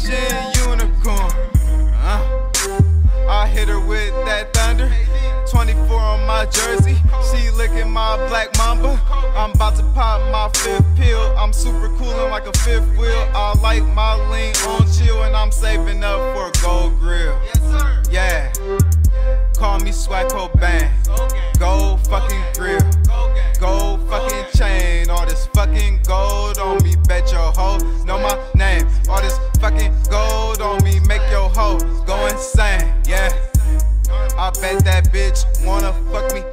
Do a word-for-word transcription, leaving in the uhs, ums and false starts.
Asian unicorn. Uh, I hit her with that thunder. twenty-four on my jersey. She licking my black mamba. I'm about to pop my fifth pill. I'm super coolin' like a fifth wheel. I like my lean on chill, and I'm saving up for a gold grill. Yeah. Call me Swag Cobain. Gold fucking grill. Gold fucking chain. All this fucking gold on me. Bet your hoe know my name. All this fucking gold on me. Make your hoe go insane. Yeah. I bet that bitch wanna fuck me